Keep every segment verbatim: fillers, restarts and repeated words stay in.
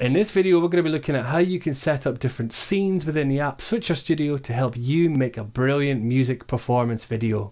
In this video we're going to be looking at how you can set up different scenes within the app Switcher Studio to help you make a brilliant music performance video.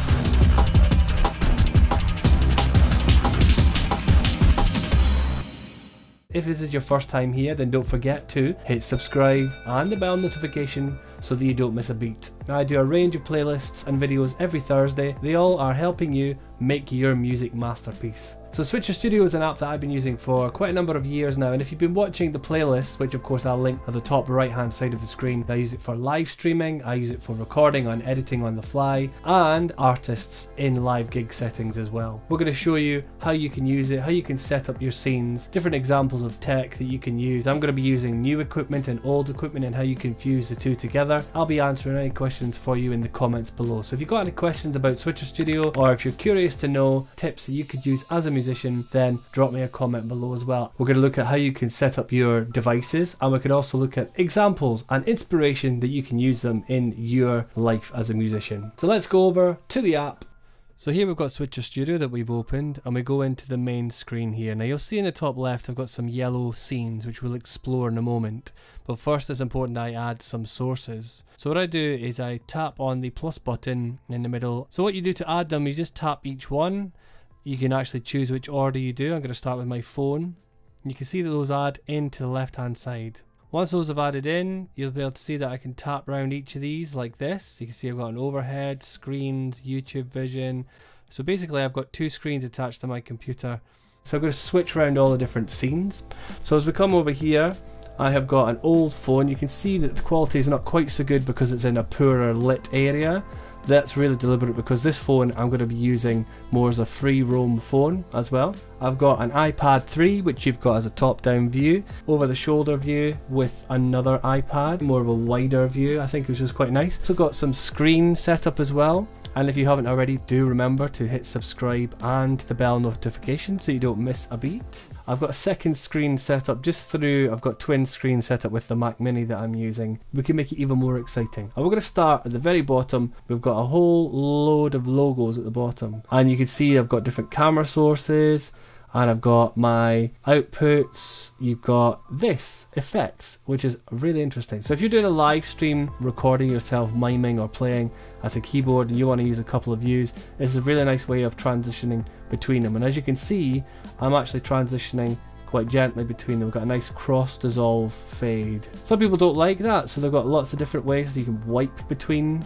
If this is your first time here, then don't forget to hit subscribe and the bell notification so that you don't miss a beat. I do a range of playlists and videos every Thursday. They all are helping you make your music masterpiece. So Switcher Studio is an app that I've been using for quite a number of years now, and if you've been watching the playlist, which of course I'll link at the top right hand side of the screen, I use it for live streaming, I use it for recording and editing on the fly, and artists in live gig settings as well. We're going to show you how you can use it, how you can set up your scenes, different examples of tech that you can use. I'm going to be using new equipment and old equipment and how you can fuse the two together. I'll be answering any questions for you in the comments below. So if you've got any questions about Switcher Studio, or if you're curious to know tips that you could use as a musician, then drop me a comment below as well. We're going to look at how you can set up your devices, and we could also look at examples and inspiration that you can use them in your life as a musician. So let's go over to the app. So here we've got Switcher Studio that we've opened, and we go into the main screen here. Now you'll see in the top left I've got some yellow scenes which we'll explore in a moment, but first it's important I add some sources. So what I do is I tap on the plus button in the middle. So what you do to add them, you just tap each one. You can actually choose which order you do. I'm going to start with my phone. You can see that those add into the left hand side. Once those have added in, you'll be able to see that I can tap around each of these like this. You can see I've got an overhead, screens, YouTube vision. So basically I've got two screens attached to my computer. So I'm going to switch around all the different scenes. So as we come over here, I have got an old phone. You can see that the quality is not quite so good because it's in a poorer lit area. That's really deliberate because this phone I'm going to be using more as a free roam phone as well. I've got an iPad three, which you've got as a top down view, over the shoulder view with another iPad, more of a wider view I think, which is quite nice. Also got some screen setup as well. And if you haven't already, do remember to hit subscribe and the bell notification so you don't miss a beat. I've got a second screen set up just through, I've got twin screen set up with the Mac Mini that I'm using. We can make it even more exciting. And we're going to start at the very bottom. We've got a whole load of logos at the bottom. And you can see I've got different camera sources. And I've got my outputs. You've got this effects, which is really interesting. So if you're doing a live stream recording yourself miming or playing at a keyboard and you want to use a couple of views, this is a really nice way of transitioning between them. And as you can see, I'm actually transitioning quite gently between them. We've got a nice cross dissolve fade. Some people don't like that, so they've got lots of different ways that you can wipe between,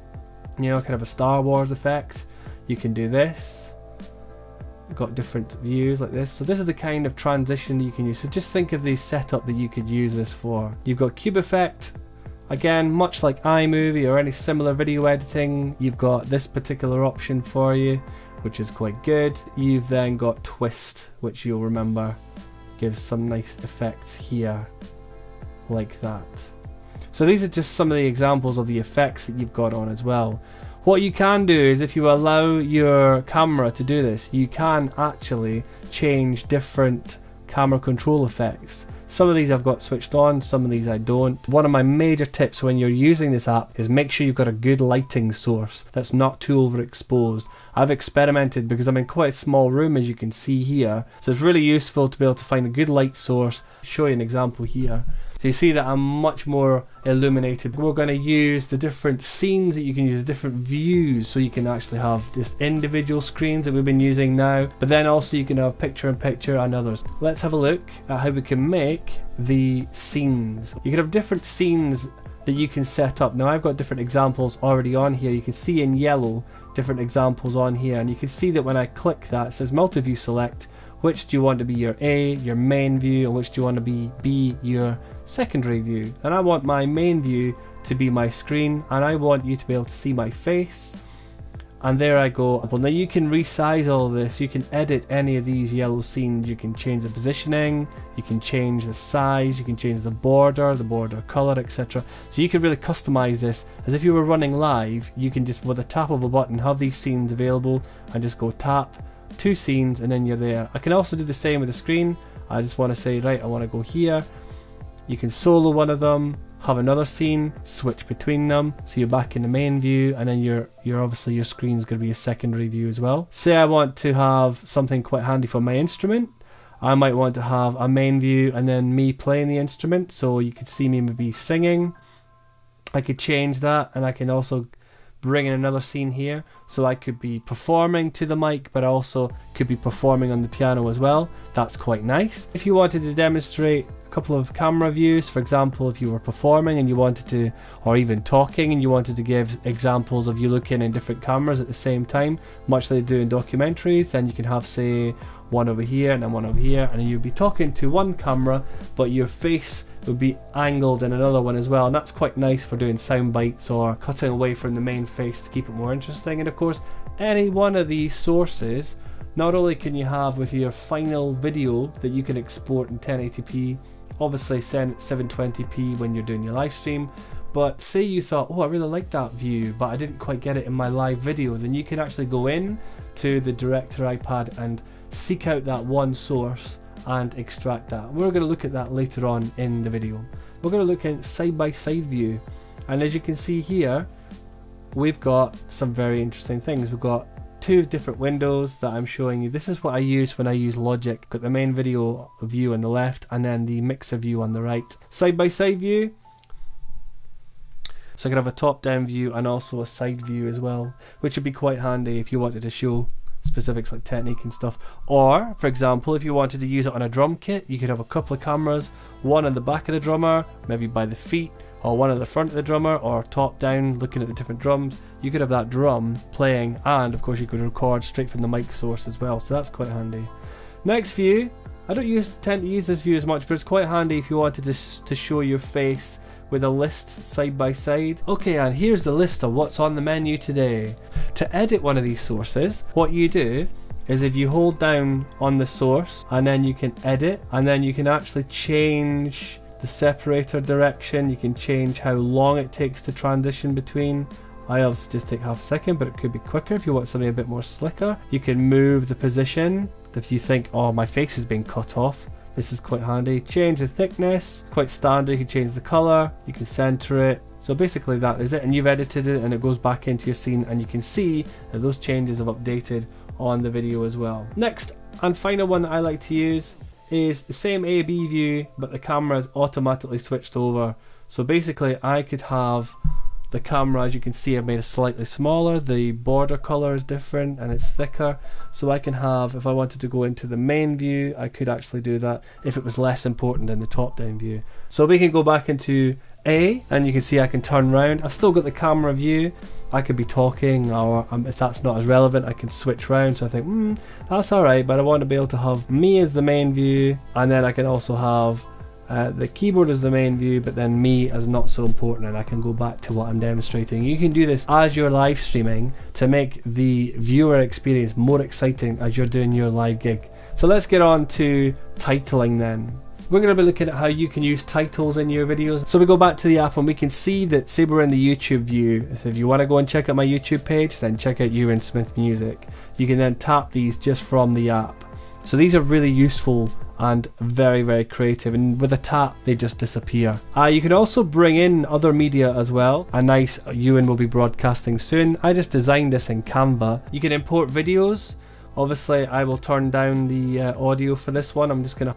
you know, kind of a Star Wars effect. You can do this. Got different views like this. So this is the kind of transition that you can use. So just think of the setup that you could use this for. You've got cube effect. Again, much like iMovie or any similar video editing, you've got this particular option for you, which is quite good. You've then got twist, which you'll remember gives some nice effects here like that. So these are just some of the examples of the effects that you've got on as well. What you can do is, if you allow your camera to do this, you can actually change different camera control effects. Some of these I've got switched on, some of these I don't. One of my major tips when you're using this app is make sure you've got a good lighting source that's not too overexposed. I've experimented because I'm in quite a small room, as you can see here, so it's really useful to be able to find a good light source. I'll show you an example here. So you see that I'm much more illuminated. We're going to use the different scenes that you can use, different views, so you can actually have just individual screens that we've been using now, but then also you can have picture in picture and others. Let's have a look at how we can make the scenes. You can have different scenes that you can set up. Now I've got different examples already on here. You can see in yellow different examples on here, and you can see that when I click that, it says multi-view select. Which do you want to be your A, your main view, and which do you want to be B, your secondary view? And I want my main view to be my screen, and I want you to be able to see my face. And there I go. Well, now you can resize all this. You can edit any of these yellow scenes. You can change the positioning, you can change the size, you can change the border, the border color, et cetera. So you can really customize this as if you were running live. You can just, with a tap of a button, have these scenes available and just go tap, two scenes, and then you're there. I can also do the same with the screen. I just want to say, right, I want to go here. You can solo one of them, have another scene, switch between them, so you're back in the main view, and then you're you're obviously your screen's going to be a secondary view as well. Say I want to have something quite handy for my instrument. I might want to have a main view and then me playing the instrument, so you could see me maybe singing. I could change that, and I can also bring in another scene here, so I could be performing to the mic but also could be performing on the piano as well. That's quite nice. If you wanted to demonstrate a couple of camera views, for example, if you were performing and you wanted to, or even talking and you wanted to give examples of you looking in different cameras at the same time, much like they do in documentaries, then you can have, say, one over here and then one over here, and you'd be talking to one camera but your face would be angled in another one as well, and that's quite nice for doing sound bites or cutting away from the main face to keep it more interesting. And of course, any one of these sources, not only can you have with your final video that you can export in ten eighty p, obviously send it seven twenty p when you're doing your live stream, but say you thought, oh, I really like that view but I didn't quite get it in my live video, then you can actually go in to the Director iPad and seek out that one source and extract that. We're going to look at that later on in the video. We're going to look at side-by-side view, and as you can see here, we've got some very interesting things. We've got two different windows that I'm showing you. This is what I use when I use Logic. Got the main video view on the left and then the mixer view on the right. Side-by-side view, so I can have a top-down view and also a side view as well, which would be quite handy if you wanted to show specifics like technique and stuff. Or for example, if you wanted to use it on a drum kit, you could have a couple of cameras, one on the back of the drummer, maybe by the feet, or one at the front of the drummer, or top down looking at the different drums. You could have that drum playing, and of course you could record straight from the mic source as well, so that's quite handy. Next view, I don't use, tend to use this view as much, but it's quite handy if you wanted to, to show your face with a list side by side. Okay, and here's the list of what's on the menu today. To edit one of these sources, what you do is if you hold down on the source and then you can edit, and then you can actually change the separator direction, you can change how long it takes to transition between. I obviously just take half a second, but it could be quicker if you want something a bit more slicker. You can move the position if you think, oh, my face is being cut off. This is quite handy. Change the thickness, quite standard. You can change the color, you can center it. So basically that is it, and you've edited it and it goes back into your scene, and you can see that those changes have updated on the video as well. Next and final one that I like to use is the same A B view, but the camera is automatically switched over. So basically I could have the camera, as you can see, I've made it slightly smaller, the border color is different and it's thicker, so I can have, if I wanted to go into the main view, I could actually do that if it was less important than the top down view. So we can go back into A, and you can see I can turn around. I've still got the camera view, I could be talking, or um, if that's not as relevant, I can switch around. So I think, hmm, that's alright, but I want to be able to have me as the main view, and then I can also have Uh, the keyboard is the main view, but then me as not so important, and I can go back to what I'm demonstrating. You can do this as you're live streaming to make the viewer experience more exciting as you're doing your live gig. So let's get on to titling then. We're going to be looking at how you can use titles in your videos. So we go back to the app and we can see that, say we're in the YouTube view. So if you want to go and check out my YouTube page, then check out Ewan Smith Music. You can then tap these just from the app. So these are really useful and very very creative, and with a tap they just disappear. Uh, you can also bring in other media as well. A nice Ewan will be broadcasting soon. I just designed this in Canva. You can import videos. Obviously I will turn down the uh, audio for this one. I'm just gonna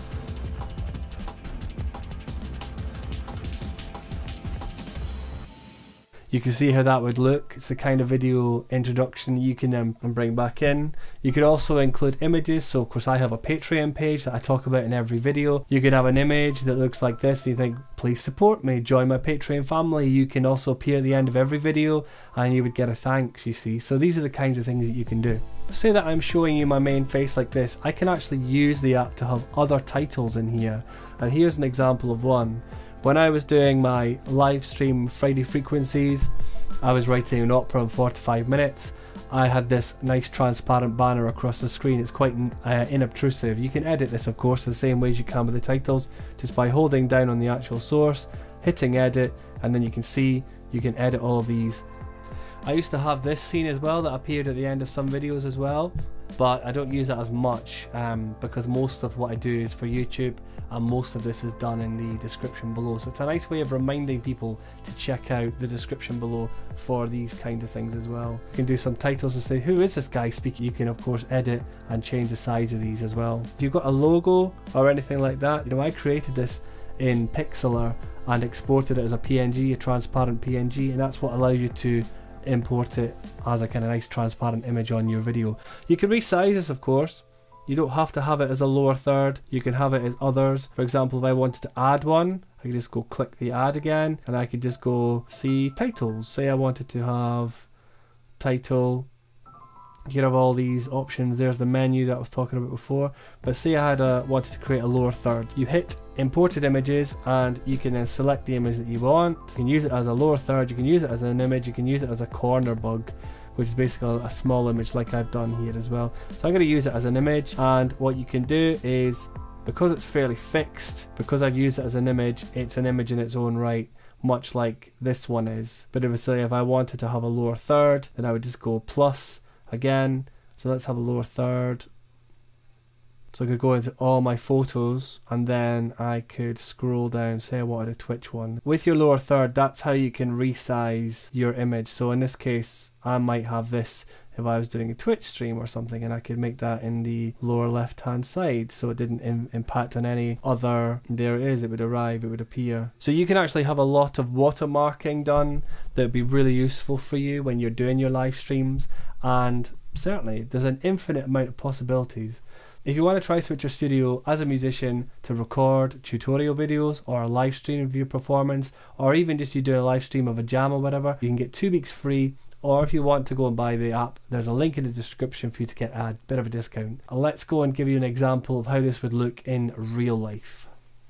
You can see how that would look. It's the kind of video introduction you can um, bring back in. You could also include images. So of course I have a Patreon page that I talk about in every video. You could have an image that looks like this. You think, please support me, join my Patreon family. You can also appear at the end of every video and you would get a thanks, you see. So these are the kinds of things that you can do. Say that I'm showing you my main face like this. I can actually use the app to have other titles in here. And here's an example of one. When I was doing my live stream Friday frequencies, I was writing an opera in forty-five minutes. I had this nice transparent banner across the screen. It's quite uh, inobtrusive. You can edit this, of course, the same way as you can with the titles, just by holding down on the actual source, hitting edit, and then you can see you can edit all of these. I used to have this scene as well that appeared at the end of some videos as well. but I don't use it as much um, because most of what I do is for YouTube, and most of this is done in the description below. So it's a nice way of reminding people to check out the description below for these kinds of things as well. You can do some titles and say, who is this guy speaking? You can of course edit and change the size of these as well. If you've got a logo or anything like that, you know, I created this in Pixlr and exported it as a P N G, a transparent P N G, and that's what allows you to import it as a kind of nice transparent image on your video. You can resize this, of course. You don't have to have it as a lower third, you can have it as others. For example, if I wanted to add one, I could just go click the add again, and I could just go see titles. Say I wanted to have title. You can have all these options. There's the menu that I was talking about before. But say I had a, wanted to create a lower third. You hit imported images and you can then select the image that you want. You can use it as a lower third, you can use it as an image, you can use it as a corner bug, which is basically a small image like I've done here as well. So I'm going to use it as an image, and what you can do is, because it's fairly fixed, because I've used it as an image, it's an image in its own right, much like this one is. But if, say, if I wanted to have a lower third, then I would just go plus again. So let's have a lower third. So I could go into all my photos and then I could scroll down, say I wanted a Twitch one. With your lower third, that's how you can resize your image. So in this case, I might have this if I was doing a Twitch stream or something, and I could make that in the lower left hand side so it didn't im impact on any other. There it is, it would arrive, it would appear. So you can actually have a lot of watermarking done that would be really useful for you when you're doing your live streams, and certainly there's an infinite amount of possibilities. If you want to try Switcher Studio as a musician to record tutorial videos or a live stream of your performance, or even just you do a live stream of a jam or whatever, you can get two weeks free. Or if you want to go and buy the app, there's a link in the description for you to get a bit of a discount. Let's go and give you an example of how this would look in real life.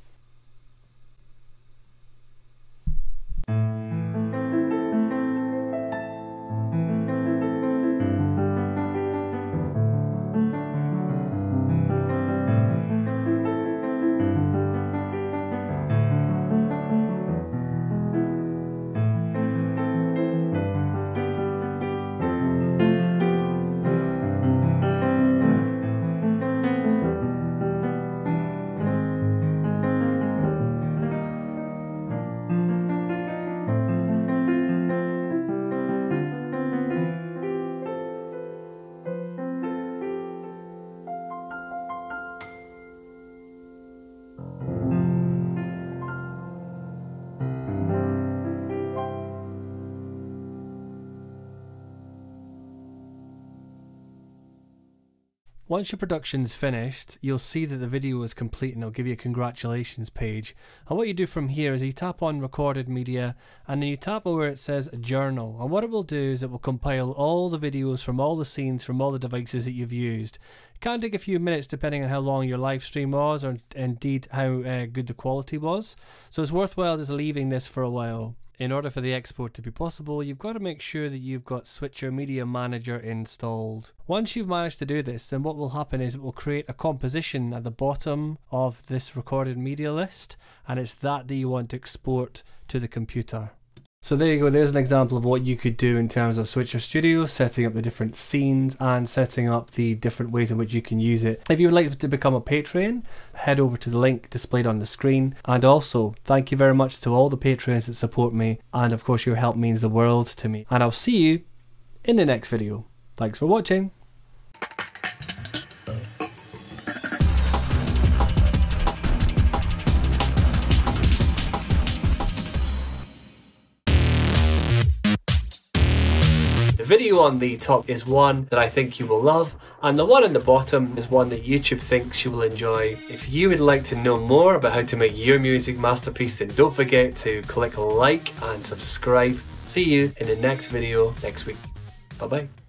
Once your production's finished, you'll see that the video is complete and it'll give you a congratulations page. And what you do from here is you tap on recorded media and then you tap on where it says journal. And what it will do is it will compile all the videos from all the scenes from all the devices that you've used. It can take a few minutes depending on how long your live stream was, or indeed how uh, good the quality was. So it's worthwhile just leaving this for a while. In order for the export to be possible, you've got to make sure that you've got Switcher Media Manager installed. Once you've managed to do this, then what will happen is it will create a composition at the bottom of this recorded media list, and it's that that you want to export to the computer. So there you go, there's an example of what you could do in terms of Switcher Studio, setting up the different scenes and setting up the different ways in which you can use it. If you would like to become a patron, head over to the link displayed on the screen. And also, thank you very much to all the patrons that support me, and of course your help means the world to me. And I'll see you in the next video. Thanks for watching. The video on the top is one that I think you will love, and the one on the bottom is one that YouTube thinks you will enjoy. If you would like to know more about how to make your music masterpiece, then don't forget to click like and subscribe. See you in the next video next week. Bye bye.